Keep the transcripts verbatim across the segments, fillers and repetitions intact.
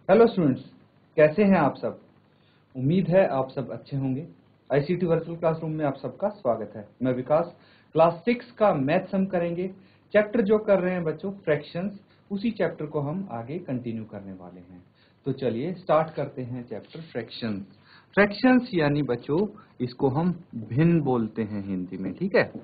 Hello students, कैसे हैं आप सब। उम्मीद है आप सब अच्छे होंगे। आईसीटी वर्चुअल क्लासरूम में आप सबका स्वागत है। मैं विकास। क्लास सिक्स का मैथ्स हम करेंगे। चैप्टर जो कर रहे हैं बच्चों फ्रैक्शंस, उसी चैप्टर को हम आगे कंटिन्यू करने वाले हैं। तो चलिए स्टार्ट करते हैं चैप्टर फ्रैक्शंस। फ्रैक्शंस यानी बच्चों इसको हम भिन्न बोलते हैं हिंदी में, ठीक है।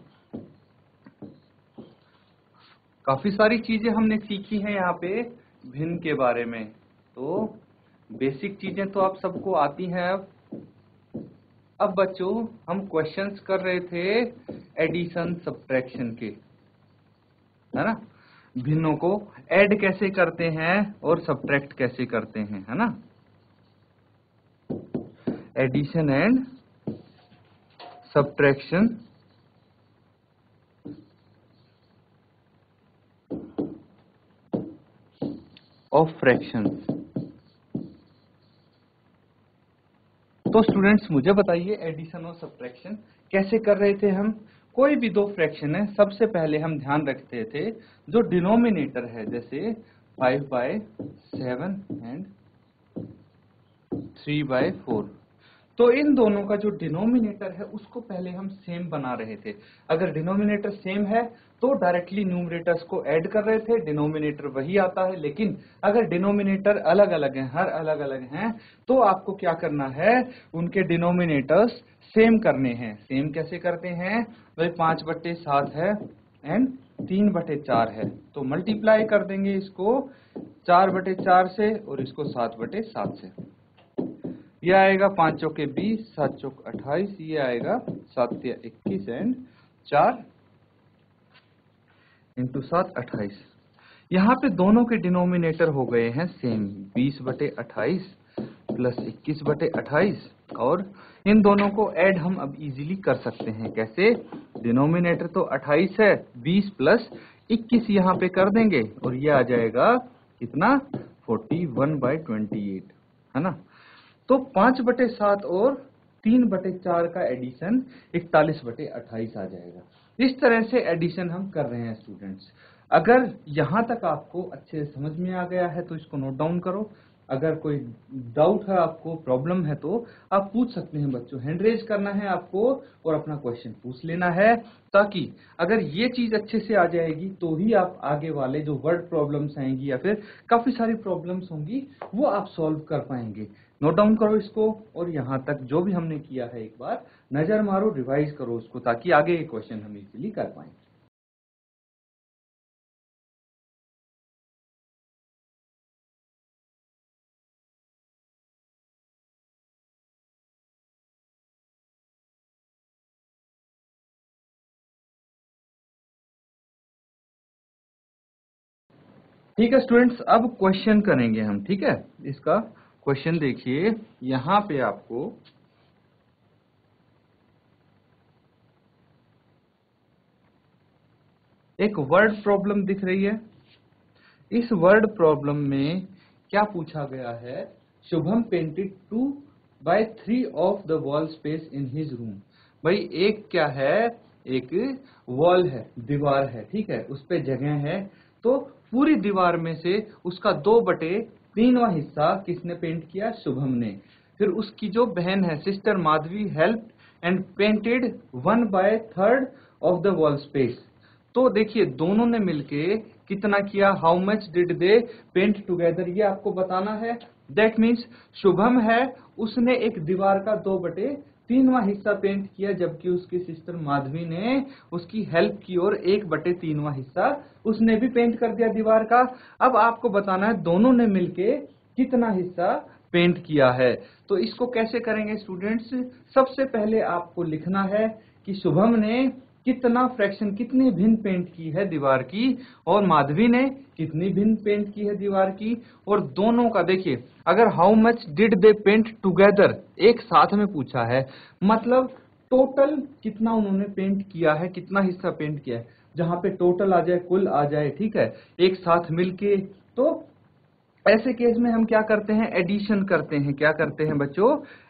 काफी सारी चीजें हमने सीखी हैं यहाँ पे भिन्न के बारे में, तो बेसिक चीजें तो आप सबको आती हैं। अब अब बच्चों हम क्वेश्चंस कर रहे थे एडिशन सब्ट्रैक्शन के, है ना। भिन्नों को ऐड कैसे करते हैं और सब्ट्रैक्ट कैसे करते हैं, है ना। Addition and subtraction of fractions. तो स्टूडेंट्स मुझे बताइए एडिशन और सब्ट्रैक्शन कैसे कर रहे थे हम। कोई भी दो फ्रैक्शन है, सबसे पहले हम ध्यान रखते थे जो डिनोमिनेटर है, जैसे five by seven and three by four, तो इन दोनों का जो डिनोमिनेटर है उसको पहले हम सेम बना रहे थे। अगर डिनोमिनेटर सेम है तो डायरेक्टली न्यूमरेटर्स को ऐड कर रहे थे, डिनोमिनेटर वही आता है। लेकिन अगर डिनोमिनेटर अलग अलग हैं, हर अलग अलग हैं, तो आपको क्या करना है, उनके डिनोमिनेटर्स सेम करने हैं। सेम कैसे करते हैं भाई, पांच बट्टे सात है एंड तीन बटे चार है, तो मल्टीप्लाई कर देंगे इसको चार बटे चार से और इसको सात बटे सात से। ये आएगा पांच चौके बीस, सात चौक अट्ठाईस, ये आएगा सात या इक्कीस एंड चार इंटू सात अट्ठाईस। यहाँ पे दोनों के डिनोमिनेटर हो गए हैं सेम, बीस बटे अट्ठाईस प्लस इक्कीस बटे अट्ठाईस, और इन दोनों को ऐड हम अब इजीली कर सकते हैं। कैसे, डिनोमिनेटर तो अट्ठाईस है, बीस प्लस इक्कीस यहाँ पे कर देंगे और ये आ जाएगा कितना, forty one by twenty eight, है ना। तो पांच बटे सात और तीन बटे चार का एडिशन इकतालीस बटे अट्ठाईस आ जाएगा। इस तरह से एडिशन हम कर रहे हैं स्टूडेंट्स। अगर यहां तक आपको अच्छे से समझ में आ गया है तो इसको नोट डाउन करो। अगर कोई डाउट है आपको, प्रॉब्लम है, तो आप पूछ सकते हैं बच्चों। हैंड रेज करना है आपको और अपना क्वेश्चन पूछ लेना है, ताकि अगर ये चीज अच्छे से आ जाएगी तो ही आप आगे वाले जो वर्ड प्रॉब्लम्स आएंगी या फिर काफी सारी प्रॉब्लम्स होंगी वो आप सॉल्व कर पाएंगे। नोट डाउन करो इसको, और यहाँ तक जो भी हमने किया है एक बार नजर मारो, रिवाइज करो उसको, ताकि आगे ये क्वेश्चन हम इजीली कर पाए। ठीक है स्टूडेंट्स, अब क्वेश्चन करेंगे हम, ठीक है। इसका क्वेश्चन देखिए, यहाँ पे आपको एक वर्ड प्रॉब्लम दिख रही है। इस वर्ड प्रॉब्लम में क्या पूछा गया है, Shubham painted two by three of the wall space in his room. भाई एक क्या है, एक वॉल है, दीवार है, ठीक है, उस पे जगह है। तो पूरी दीवार में से उसका दो बटे तीनवा हिस्सा किसने पेंट किया, शुभम ने। फिर उसकी जो बहन है sister Madhavi help and painted one by third of the wall space. तो देखिए दोनों ने मिलके कितना किया, how much did they paint together, ये आपको बताना है। दैट मीन्स शुभम है, उसने एक दीवार का दो बटे तीनवा हिस्सा पेंट किया, जबकि उसकी सिस्टर माधवी ने उसकी हेल्प की और एक बटे तीनवा हिस्सा उसने भी पेंट कर दिया दीवार का। अब आपको बताना है दोनों ने मिलके कितना हिस्सा पेंट किया है। तो इसको कैसे करेंगे स्टूडेंट्स, सबसे पहले आपको लिखना है कि शुभम ने कितना फ्रैक्शन, कितनी भिन्न पेंट की है दीवार की, और माधवी ने कितनी भिन्न पेंट की है दीवार की। और दोनों का देखिए, अगर how much did they paint together एक साथ में पूछा है, मतलब टोटल कितना उन्होंने पेंट किया है, कितना हिस्सा पेंट किया है, जहां पे टोटल आ जाए, कुल आ जाए, ठीक है, एक साथ मिलके। तो ऐसे केस में हम क्या करते हैं, एडिशन करते हैं। क्या करते हैं बच्चों,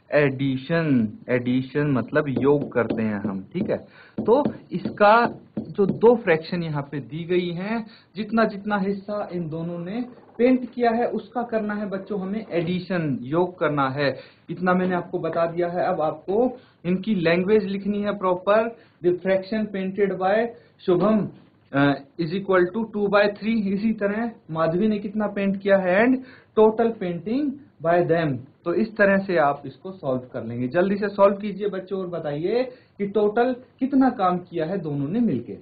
एडिशन। एडिशन मतलब योग करते हैं हम, ठीक है। तो इसका जो दो फ्रैक्शन यहाँ पे दी गई हैं, जितना जितना हिस्सा इन दोनों ने पेंट किया है उसका करना है बच्चों हमें एडिशन, योग करना है। इतना मैंने आपको बता दिया है। अब आपको इनकी लैंग्वेज लिखनी है proper. The fraction painted by Shubham is equal to two by three. इसी तरह माधवी ने कितना पेंट किया है, and total painting by them. तो इस तरह से आप इसको सॉल्व कर लेंगे। जल्दी से सॉल्व कीजिए बच्चों और बताइए कि टोटल कितना काम किया है दोनों ने मिलकर।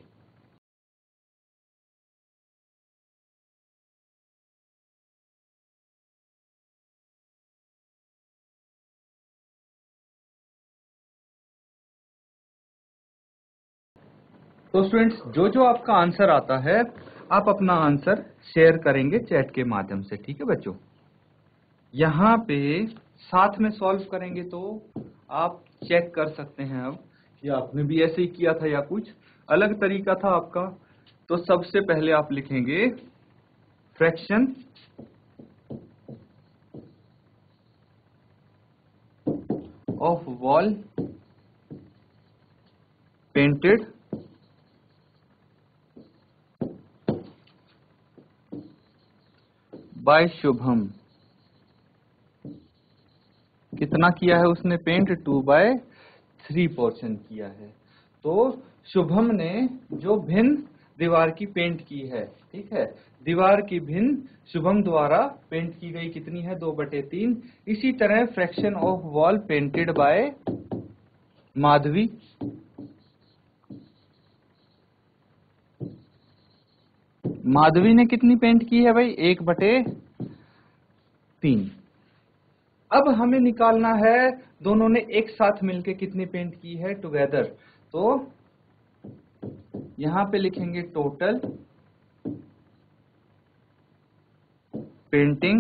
तो स्टूडेंट्स, जो जो आपका आंसर आता है आप अपना आंसर शेयर करेंगे चैट के माध्यम से, ठीक है बच्चों। यहाँ पे साथ में सॉल्व करेंगे तो आप चेक कर सकते हैं अब कि आपने भी ऐसे ही किया था या कुछ अलग तरीका था आपका। तो सबसे पहले आप लिखेंगे fraction of wall painted by Shubham. कितना किया है उसने paint, two by three portion किया है। तो शुभम ने जो भिन्न दीवार की पेंट की है, ठीक है, दीवार की भिन्न शुभम द्वारा पेंट की गई कितनी है, दो बटे तीन। इसी तरह fraction of wall painted by Madhavi, Madhavi ने कितनी पेंट की है भाई, एक बटे तीन। अब हमें निकालना है दोनों ने एक साथ मिलके कितनी पेंट की है टुगेदर। तो यहां पे लिखेंगे टोटल पेंटिंग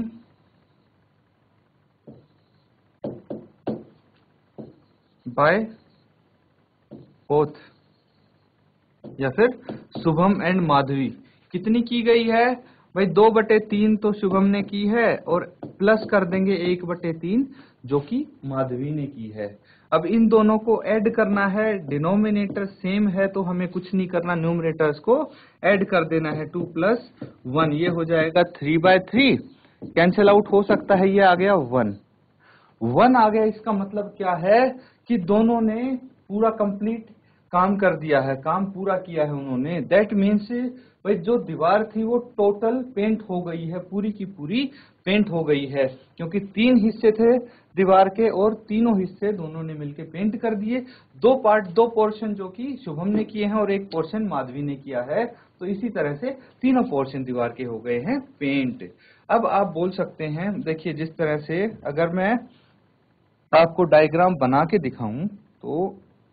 बाय बोथ, या फिर शुभम एंड माधवी। कितनी की गई है भाई, दो बटे तीन तो शुभम ने की है और प्लस कर देंगे एक बटे तीन जो कि माधवी ने की है। अब इन दोनों को ऐड करना है, डिनोमिनेटर सेम है तो हमें कुछ नहीं करना, न्यूमरेटर्स को ऐड कर देना है। टू प्लस वन, ये हो जाएगा three by three, cancel out हो सकता है, ये आ गया वन। वन आ गया, इसका मतलब क्या है कि दोनों ने पूरा कंप्लीट काम कर दिया है, काम पूरा किया है उन्होंने। दैट मीन्स भाई जो दीवार थी वो टोटल पेंट हो गई है, पूरी की पूरी पेंट हो गई है, क्योंकि तीन हिस्से थे दीवार के और तीनों हिस्से दोनों ने मिलकर पेंट कर दिए। दो पार्ट, दो पोर्शन जो कि शुभम ने किए हैं और एक पोर्शन माधवी ने किया है। तो इसी तरह से तीनों पोर्शन दीवार के हो गए हैं पेंट। अब आप बोल सकते हैं, देखिए जिस तरह से अगर मैं आपको डायग्राम बना के दिखाऊं तो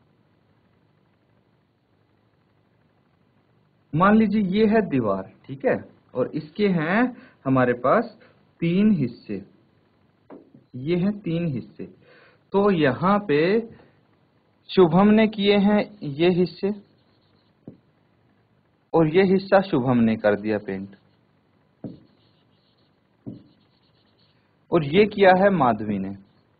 मान लीजिए ये है दीवार, ठीक है, और इसके हैं हमारे पास तीन हिस्से, ये हैं तीन हिस्से। तो यहाँ पे शुभम ने किए हैं ये हिस्से और ये हिस्सा शुभम ने कर दिया पेंट, और ये किया है माधवी ने।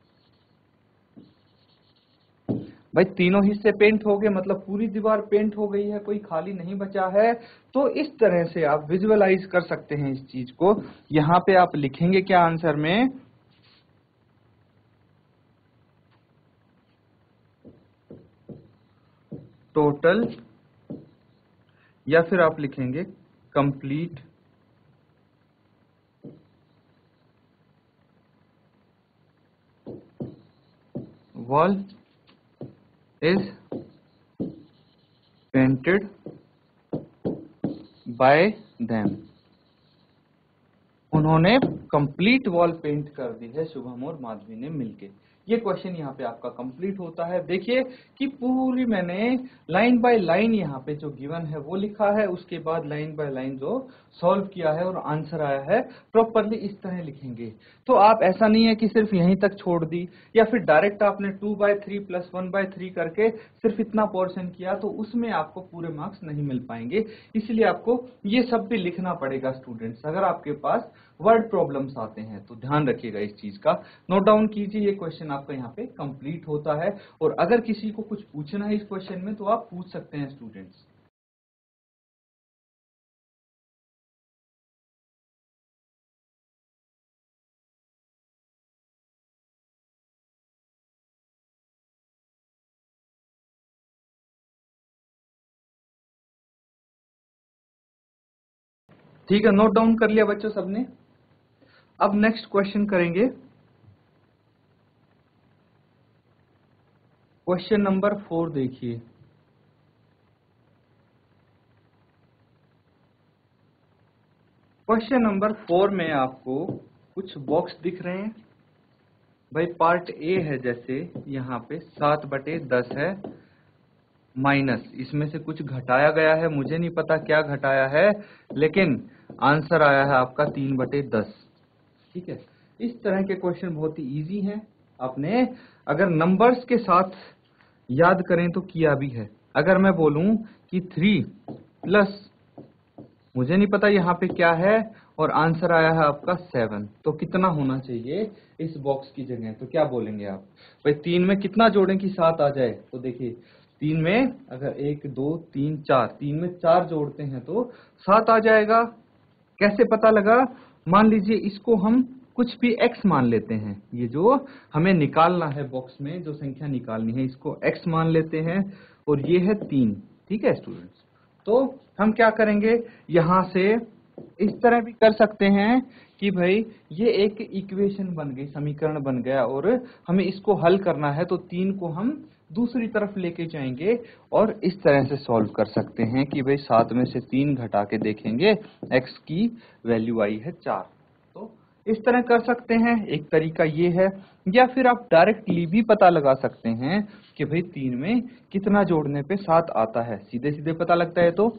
भाई तीनों हिस्से पेंट हो गए, मतलब पूरी दीवार पेंट हो गई है, कोई खाली नहीं बचा है। तो इस तरह से आप विजुअलाइज कर सकते हैं इस चीज को। यहां पे आप लिखेंगे क्या आंसर में, टोटल, या फिर आप लिखेंगे complete wall is painted by them। उन्होंने कंप्लीट वॉल पेंट कर दी है शुभम और माधवी ने मिलके। ये क्वेश्चन यहाँ पे आपका कंप्लीट होता है। देखिए कि पूरी मैंने लाइन बाय लाइन यहाँ पे जो गिवन है वो लिखा है, उसके बाद लाइन बाय लाइन जो सॉल्व किया है और आंसर आया है प्रॉपरली इस तरह लिखेंगे। तो आप ऐसा नहीं है कि सिर्फ यहीं तक छोड़ दी या फिर डायरेक्ट आपने two by three plus one by three करके सिर्फ इतना पोर्शन किया, तो उसमें आपको पूरे मार्क्स नहीं मिल पाएंगे। इसलिए आपको ये सब भी लिखना पड़ेगा स्टूडेंट्स, अगर आपके पास वर्ड प्रॉब्लम्स आते हैं तो ध्यान रखिएगा इस चीज का। नोट डाउन कीजिए, ये क्वेश्चन आपका यहाँ पे कंप्लीट होता है। और अगर किसी को कुछ पूछना है इस क्वेश्चन में तो आप पूछ सकते हैं स्टूडेंट्स। ठीक है, नोट डाउन कर लिया बच्चों सबने। अब नेक्स्ट क्वेश्चन करेंगे, क्वेश्चन नंबर फोर देखिए। क्वेश्चन नंबर फोर में आपको कुछ बॉक्स दिख रहे हैं भाई। पार्ट ए है, जैसे यहाँ पे सात बटे दस है, माइनस इसमें से कुछ घटाया गया है, मुझे नहीं पता क्या घटाया है, लेकिन आंसर आया है आपका तीन बटे दस। ठीक है, इस तरह के क्वेश्चन बहुत ही इजी हैं। आपने अगर नंबर्स के साथ याद करें तो किया भी है। अगर मैं बोलूं कि थ्री प्लस मुझे नहीं पता यहाँ पे क्या है और आंसर आया है आपका सेवन, तो कितना होना चाहिए इस बॉक्स की जगह? तो क्या बोलेंगे आप भाई? तीन में कितना जोड़ें कि सात आ जाए? तो देखिए, तीन में अगर एक दो तीन चार, तीन में चार जोड़ते हैं तो सात आ जाएगा। कैसे पता लगा? मान लीजिए इसको हम कुछ भी x मान लेते हैं, ये जो हमें निकालना है बॉक्स में जो संख्या निकालनी है इसको x मान लेते हैं, और ये है तीन। ठीक है स्टूडेंट्स, तो हम क्या करेंगे, यहां से इस तरह भी कर सकते हैं कि भाई ये एक इक्वेशन बन गई, समीकरण बन गया, और हमें इसको हल करना है तो तीन को हम दूसरी तरफ लेके जाएंगे और इस तरह से सॉल्व कर सकते हैं कि भाई सात में से तीन घटा के देखेंगे, x की वैल्यू आई है चार। तो इस तरह कर सकते हैं, एक तरीका ये है। या फिर आप डायरेक्टली भी पता लगा सकते हैं कि भाई तीन में कितना जोड़ने पे सात आता है, सीधे सीधे पता लगता है। तो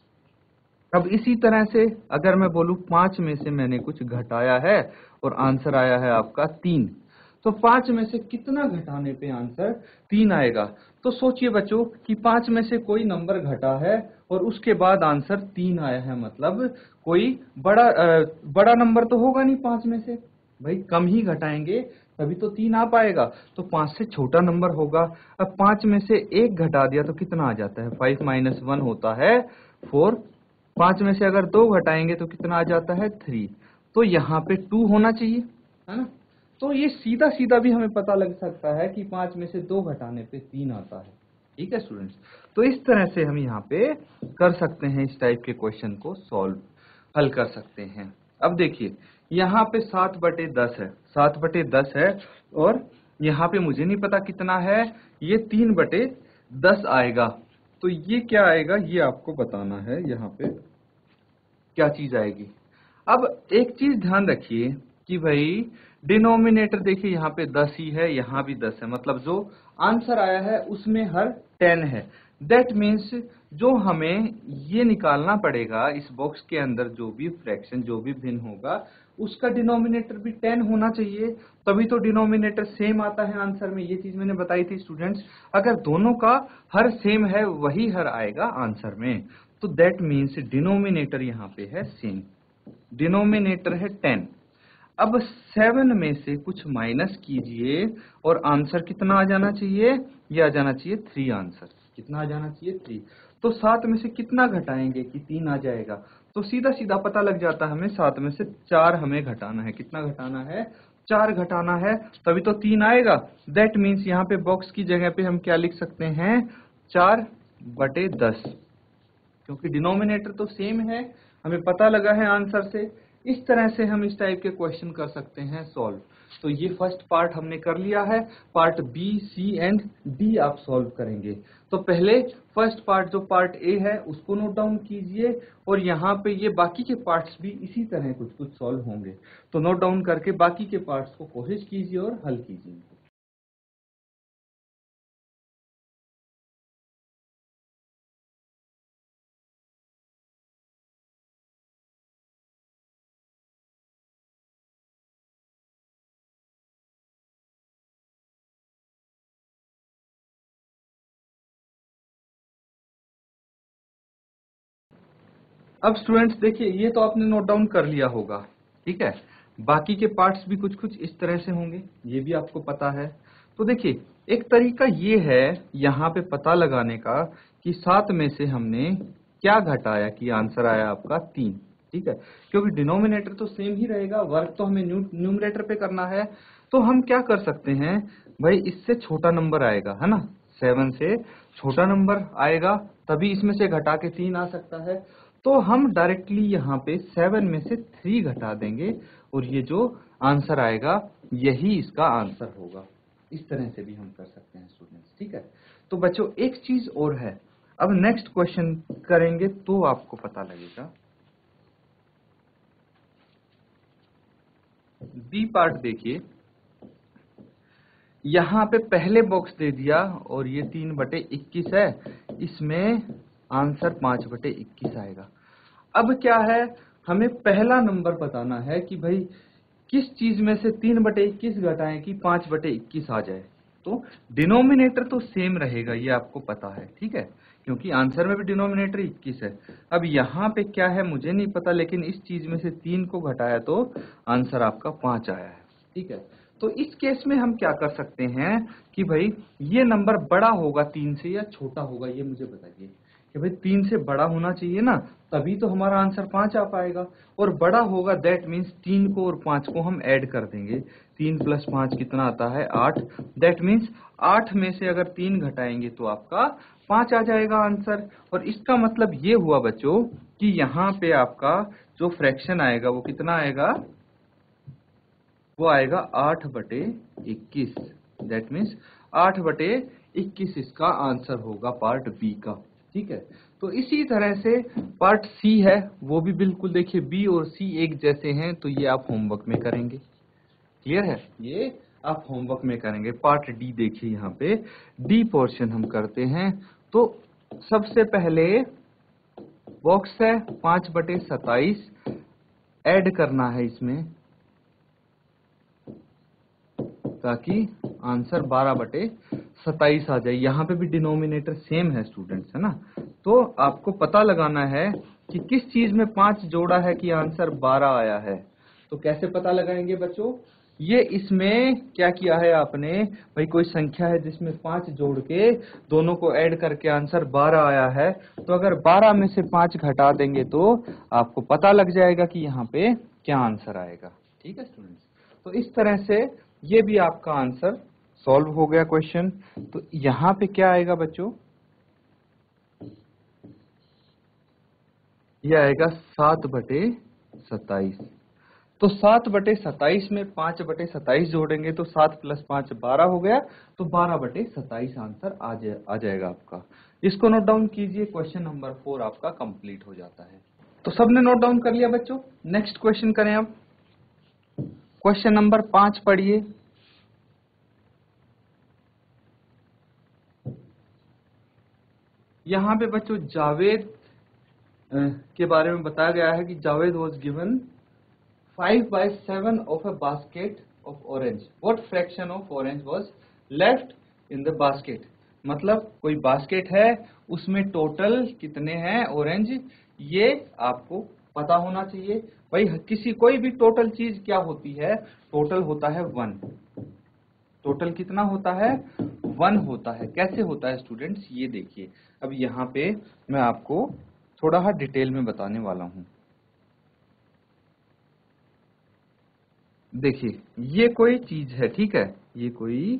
अब इसी तरह से अगर मैं बोलूं पांच में से मैंने कुछ घटाया है और आंसर आया है आपका तीन, तो पांच में से कितना घटाने पे आंसर तीन आएगा? तो सोचिए बच्चों कि पांच में से कोई नंबर घटा है और उसके बाद आंसर तीन आया है, मतलब कोई बड़ा बड़ा नंबर तो होगा नहीं पांच में से, भाई कम ही घटाएंगे तभी तो तीन आ पाएगा। तो पांच से छोटा नंबर होगा। अब पांच में से एक घटा दिया तो कितना आ जाता है? फाइव माइनस वन होता है फोर। पांच में से अगर दो घटाएंगे तो कितना आ जाता है? थ्री। तो यहाँ पे टू होना चाहिए, है ना? तो ये सीधा सीधा भी हमें पता लग सकता है कि पांच में से दो घटाने पे तीन आता है। ठीक है स्टूडेंट्स, तो इस तरह से हम यहाँ पे कर सकते हैं, इस टाइप के क्वेश्चन को सॉल्व हल कर सकते हैं। अब देखिए यहाँ पे सात बटे दस है, सात बटे दस है, और यहाँ पे मुझे नहीं पता कितना है, ये तीन बटे दस आएगा। तो ये क्या आएगा ये आपको बताना है, यहाँ पे क्या चीज आएगी। अब एक चीज ध्यान रखिए कि भाई डिनोमिनेटर देखिए यहाँ पे दस ही है, यहाँ भी दस है, मतलब जो आंसर आया है उसमें हर टेन है। दैट मीन्स जो हमें ये निकालना पड़ेगा इस बॉक्स के अंदर, जो भी फ्रैक्शन जो भी भिन्न होगा उसका डिनोमिनेटर भी टेन होना चाहिए, तभी तो डिनोमिनेटर सेम आता है आंसर में। ये चीज मैंने बताई थी स्टूडेंट्स, अगर दोनों का हर सेम है वही हर आएगा आंसर में। तो दैट मीन्स डिनोमिनेटर यहाँ पे है सेम, डिनोमिनेटर है टेन। अब सेवन में से कुछ माइनस कीजिए और आंसर कितना आ जाना चाहिए? ये आ जाना चाहिए थ्री। आंसर कितना आ जाना चाहिए? थ्री। तो सात में से कितना घटाएंगे कि तीन आ जाएगा? तो सीधा सीधा पता लग जाता है हमें, सात में से चार हमें घटाना है। कितना घटाना है? चार घटाना है, तभी तो तीन आएगा। दैट मीन्स यहाँ पे बॉक्स की जगह पे हम क्या लिख सकते हैं? चार बटे दस, क्योंकि डिनोमिनेटर तो सेम है, हमें पता लगा है आंसर से। इस तरह से हम इस टाइप के क्वेश्चन कर सकते हैं सॉल्व। तो ये फर्स्ट पार्ट हमने कर लिया है। Part B, C and D आप सॉल्व करेंगे। तो पहले फर्स्ट पार्ट जो पार्ट ए है उसको नोट डाउन कीजिए, और यहाँ पे ये बाकी के पार्ट्स भी इसी तरह कुछ कुछ सॉल्व होंगे। तो नोट डाउन करके बाकी के पार्ट्स को कोशिश कीजिए और हल कीजिए। अब स्टूडेंट्स देखिए, ये तो आपने नोट डाउन कर लिया होगा, ठीक है। बाकी के पार्ट्स भी कुछ कुछ इस तरह से होंगे, ये भी आपको पता है। तो देखिए एक तरीका ये है यहाँ पे पता लगाने का कि सात में से हमने क्या घटाया कि आंसर आया आपका तीन, ठीक है, क्योंकि डिनोमिनेटर तो सेम ही रहेगा, वर्क तो हमें न्यूमरेटर पे करना है। तो हम क्या कर सकते हैं भाई, इससे छोटा नंबर आएगा, है ना, सेवन से छोटा नंबर आएगा तभी इसमें से घटा के तीन आ सकता है। तो हम डायरेक्टली यहाँ पे सेवन में से थ्री घटा देंगे और ये जो आंसर आएगा यही इसका आंसर होगा। इस तरह से भी हम कर सकते हैं स्टूडेंट्स, ठीक है। तो बच्चों एक चीज और है, अब नेक्स्ट क्वेश्चन करेंगे तो आपको पता लगेगा। बी पार्ट देखिए, यहाँ पे पहले बॉक्स दे दिया और ये तीन बटे इक्कीस है, इसमें आंसर पांच बटे इक्कीस आएगा। अब क्या है, हमें पहला नंबर बताना है कि भाई किस चीज में से तीन बटे इक्कीस घटाएं कि पांच बटे इक्कीस आ जाए। तो डिनोमिनेटर तो सेम रहेगा, ये आपको पता है, ठीक है, क्योंकि आंसर में भी डिनोमिनेटर इक्कीस है। अब यहाँ पे क्या है मुझे नहीं पता, लेकिन इस चीज में से तीन को घटाया तो आंसर आपका पांच आया है, ठीक है। तो इस केस में हम क्या कर सकते हैं कि भाई ये नंबर बड़ा होगा तीन से या छोटा होगा, ये मुझे बताइए कि भाई तीन से बड़ा होना चाहिए ना, तभी तो हमारा आंसर पांच आ पाएगा, और बड़ा होगा दैट मीन्स तीन को और पांच को हम ऐड कर देंगे। तीन प्लस पांच कितना आता है, आठ, दैट मीन्स आठ में से अगर तीन घटाएंगे तो आपका पांच आ जाएगा आंसर। और इसका मतलब ये हुआ बच्चों कि यहाँ पे आपका जो फ्रैक्शन आएगा वो कितना आएगा, वो आएगा आठ बटे इक्कीस, दैट मीन्स आठ बटे इक्कीस इसका आंसर होगा पार्ट बी का, ठीक है। तो इसी तरह से पार्ट सी है, वो भी बिल्कुल देखिए बी और सी एक जैसे हैं, तो ये आप होमवर्क में करेंगे, क्लियर है, ये आप होमवर्क में करेंगे। पार्ट डी देखिए, यहाँ पे डी पोर्शन हम करते हैं। तो सबसे पहले बॉक्स है पांच बटे सताइस, ऐड करना है इसमें ताकि आंसर बारह बटे सताइस आ जाए। यहाँ पे भी डिनोमिनेटर सेम है स्टूडेंट्स, है ना। तो आपको पता लगाना है कि किस चीज में पांच जोड़ा है कि आंसर बारह आया है। तो कैसे पता लगाएंगे बच्चों, ये इसमें क्या किया है आपने, भाई कोई संख्या है जिसमें पांच जोड़ के दोनों को ऐड करके आंसर बारह आया है, तो अगर बारह में से पांच घटा देंगे तो आपको पता लग जाएगा कि यहाँ पे क्या आंसर आएगा, ठीक है स्टूडेंट्स। तो इस तरह से ये भी आपका आंसर सॉल्व हो गया क्वेश्चन। तो यहाँ पे क्या आएगा बच्चों, ये आएगा सात बटे सत्ताईस। तो सात बटे सत्ताईस में पांच बटे सत्ताईस जोड़ेंगे तो सात प्लस पांच बारह हो गया, तो बारह बटे सत्ताईस आंसर आ जाए आ जाएगा आपका। इसको नोट डाउन कीजिए, क्वेश्चन नंबर फोर आपका कंप्लीट हो जाता है। तो सबने नोट डाउन कर लिया बच्चों, नेक्स्ट क्वेश्चन करें अब। क्वेश्चन नंबर पांच पढ़िए। यहाँ पे बच्चों जावेद के बारे में बताया गया है कि Javed was given five by seven of a basket of orange. What fraction of orange was left in the basket? मतलब कोई बास्केट है, उसमें टोटल कितने हैं ऑरेंज, ये आपको पता होना चाहिए। भाई किसी कोई भी टोटल चीज क्या होती है, टोटल होता है वन। टोटल कितना होता है, वन होता है। कैसे होता है स्टूडेंट्स, ये देखिए। अब यहाँ पे मैं आपको थोड़ा सा डिटेल में बताने वाला हूँ। देखिए ये कोई चीज है, ठीक है, ये कोई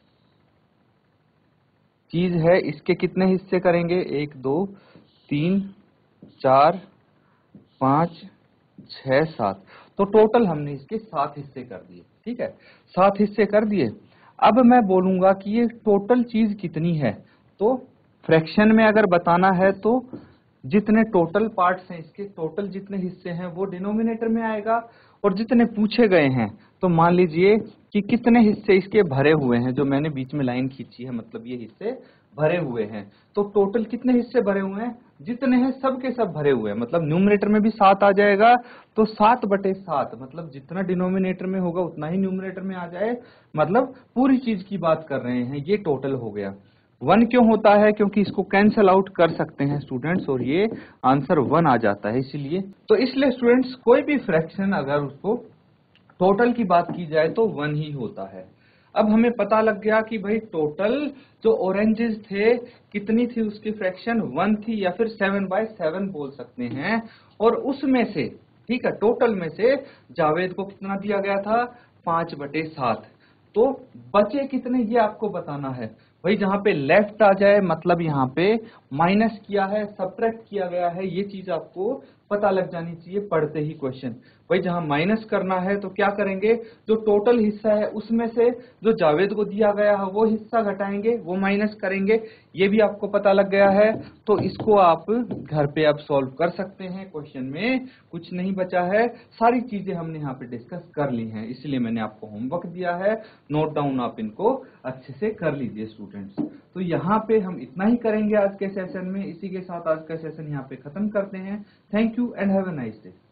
चीज है, इसके कितने हिस्से करेंगे, एक दो तीन चार पांच छह सात, तो टोटल हमने इसके सात हिस्से कर दिए, ठीक है, सात हिस्से कर दिए। अब मैं बोलूंगा कि ये टोटल चीज कितनी है, तो फ्रैक्शन में अगर बताना है तो जितने टोटल पार्ट्स हैं इसके, टोटल जितने हिस्से हैं वो डिनोमिनेटर में आएगा, और जितने पूछे गए हैं तो मान लीजिए कि कितने हिस्से इसके भरे हुए हैं, जो मैंने बीच में लाइन खींची है, मतलब ये हिस्से भरे हुए हैं। तो टोटल कितने हिस्से भरे हुए हैं, जितने हैं सब के सब भरे हुए हैं, मतलब न्यूमरेटर में भी सात आ जाएगा, तो सात बटे सात, मतलब जितना डिनोमिनेटर में होगा उतना ही न्यूमरेटर में आ जाए, मतलब पूरी चीज की बात कर रहे हैं, ये टोटल हो गया। वन क्यों होता है, क्योंकि इसको कैंसल आउट कर सकते हैं स्टूडेंट्स, और ये आंसर वन आ जाता है, इसीलिए। तो इसलिए स्टूडेंट्स कोई भी फ्रैक्शन अगर उसको टोटल की बात की जाए तो वन ही होता है। अब हमें पता लग गया कि भाई टोटल जो ऑरेंजेस थे कितनी थी, उसकी फ्रैक्शन वन थी या फिर सेवन बाय सेवन बोल सकते हैं। और उसमें से, ठीक है, टोटल में से जावेद को कितना दिया गया था, पांच बटे सात। तो बचे कितने ये आपको बताना है। भाई जहां पे लेफ्ट आ जाए मतलब यहाँ पे माइनस किया है, सब्ट्रैक्ट किया गया है, ये चीज आपको पता लग जानी चाहिए पढ़ते ही क्वेश्चन। भाई जहां माइनस करना है तो क्या करेंगे, जो टोटल हिस्सा है उसमें से जो जावेद को दिया गया है वो हिस्सा घटाएंगे, वो माइनस करेंगे, ये भी आपको पता लग गया है। तो इसको आप घर पे अब सॉल्व कर सकते हैं, क्वेश्चन में कुछ नहीं बचा है, सारी चीजें हमने यहाँ पे डिस्कस कर ली हैं, इसलिए मैंने आपको होमवर्क दिया है, नोट डाउन आप इनको अच्छे से कर लीजिए स्टूडेंट्स। तो यहाँ पे हम इतना ही करेंगे आज के सेशन में, इसी के साथ आज का सेशन यहाँ पे खत्म करते हैं। Thank you and have a nice day.